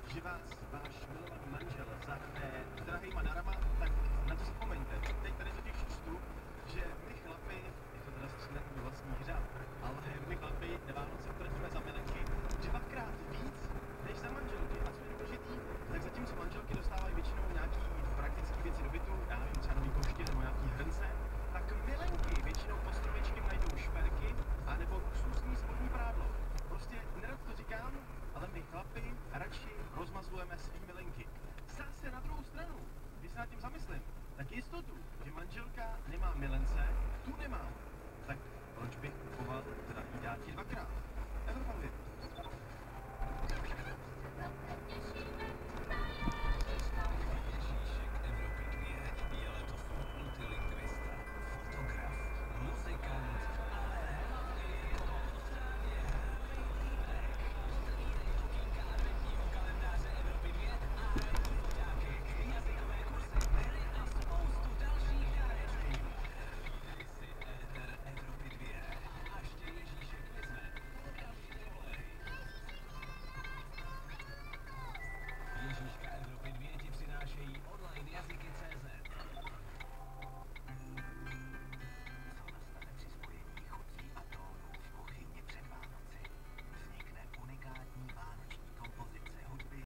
že vás váš milovaný manžel zahne drahýma darama, tak na to zapomeňte. Teď tady totiž čtu, že my chlapi, je to teda střílet do vlastních řad, ale my chlapi na Vánoce utratíme za milenky dvakrát víc než za manželky. A co je důležitý, tak zatímco manželky dostávají většinou nějaký praktické věci do bytu, já nevím, třeba nový koště nebo nějaký hrnce, tak milenky většinou pod stromečkem najdou šperky anebo luxusní spodní prádlo. Prostě nerad to říkám, ale my chlapi radši rozmazlujeme svý milenky. Zase na druhou stranu, když se nad tím zamyslím, tak jistotu, že manželka nemá milence, tu nemám.